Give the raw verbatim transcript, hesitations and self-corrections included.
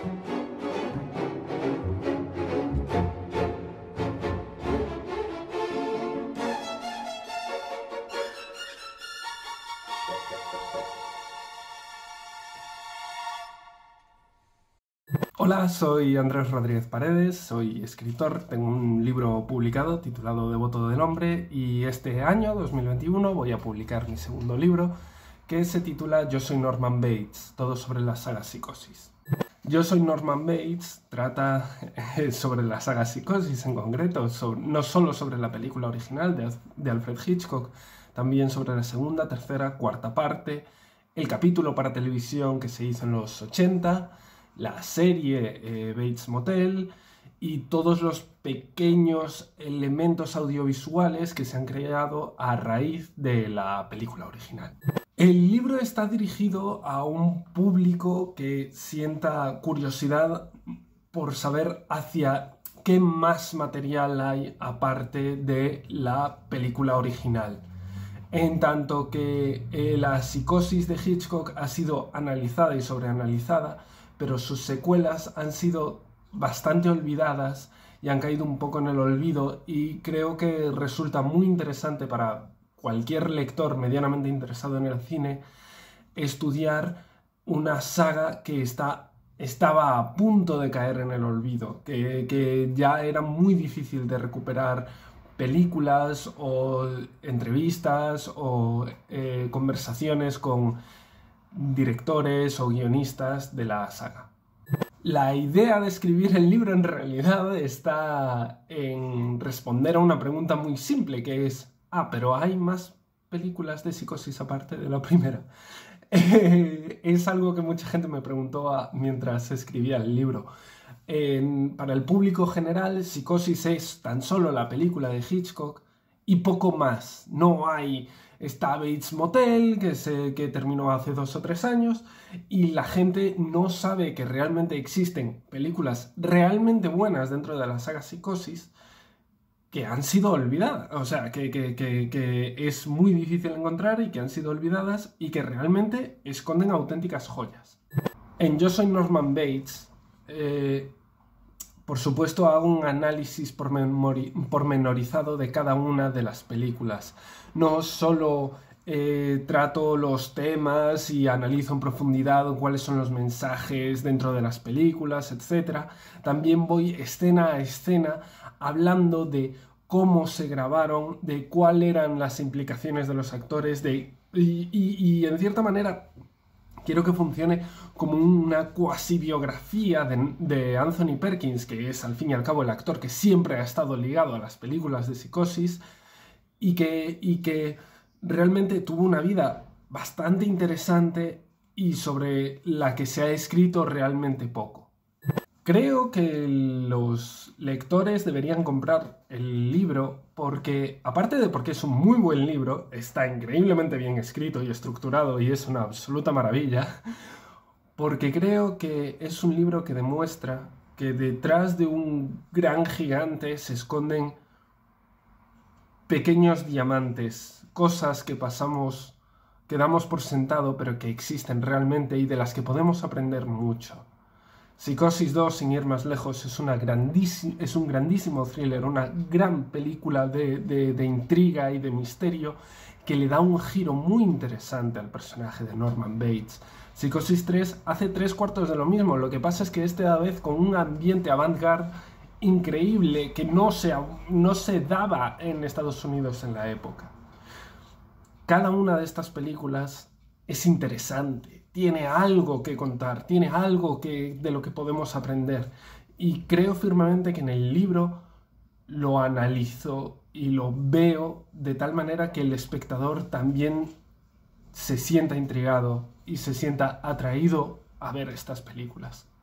Hola, soy Andrés Rodríguez Paredes, soy escritor, tengo un libro publicado titulado Devoto del Hombre y este año, dos mil veintiuno, voy a publicar mi segundo libro que se titula Yo soy Norman Bates, todo sobre la saga Psicosis. Yo soy Norman Bates trata sobre la saga Psicosis en concreto, sobre, no solo sobre la película original de, de Alfred Hitchcock, también sobre la segunda, tercera, cuarta parte, el capítulo para televisión que se hizo en los ochenta, la serie eh, Bates Motel y todos los pequeños elementos audiovisuales que se han creado a raíz de la película original. El libro está dirigido a un público que sienta curiosidad por saber hacia qué más material hay aparte de la película original. En tanto que eh, la psicosis de Hitchcock ha sido analizada y sobreanalizada, pero sus secuelas han sido bastante olvidadas y han caído un poco en el olvido, y creo que resulta muy interesante para cualquier lector medianamente interesado en el cine estudiar una saga que está, estaba a punto de caer en el olvido, que, que ya era muy difícil de recuperar películas o entrevistas o eh, conversaciones con directores o guionistas de la saga. La idea de escribir el libro en realidad está en responder a una pregunta muy simple, que es: ah, pero ¿hay más películas de Psicosis aparte de la primera? Es algo que mucha gente me preguntó a, mientras escribía el libro. En, para el público general, Psicosis es tan solo la película de Hitchcock y poco más. No hay... Está Bates Motel, que, se, que terminó hace dos o tres años, y la gente no sabe que realmente existen películas realmente buenas dentro de la saga Psicosis que han sido olvidadas. O sea, que, que, que, que es muy difícil encontrar y que han sido olvidadas y que realmente esconden auténticas joyas. En Yo soy Norman Bates, eh, por supuesto, hago un análisis pormenorizado de cada una de las películas. No solo eh, trato los temas y analizo en profundidad cuáles son los mensajes dentro de las películas, etcétera. También voy escena a escena hablando de cómo se grabaron, de cuáles eran las implicaciones de los actores, de, y, y, y en cierta manera quiero que funcione como una cuasi biografía de, de Anthony Perkins, que es al fin y al cabo el actor que siempre ha estado ligado a las películas de Psicosis y que, y que realmente tuvo una vida bastante interesante y sobre la que se ha escrito realmente poco. Creo que los lectores deberían comprar el libro porque, aparte de porque es un muy buen libro, está increíblemente bien escrito y estructurado y es una absoluta maravilla, porque creo que es un libro que demuestra que detrás de un gran gigante se esconden pequeños diamantes, cosas que pasamos, que damos por sentado, pero que existen realmente y de las que podemos aprender mucho. Psicosis dos, sin ir más lejos, es, una grandísima, es un grandísimo thriller, una gran película de, de, de intriga y de misterio que le da un giro muy interesante al personaje de Norman Bates. Psicosis tres hace tres cuartos de lo mismo, lo que pasa es que esta vez con un ambiente avant-garde increíble que no se, no se daba en Estados Unidos en la época. Cada una de estas películas es interesante, tiene algo que contar, tiene algo que, de lo que podemos aprender. Y creo firmemente que en el libro lo analizo y lo veo de tal manera que el espectador también se sienta intrigado y se sienta atraído a ver estas películas.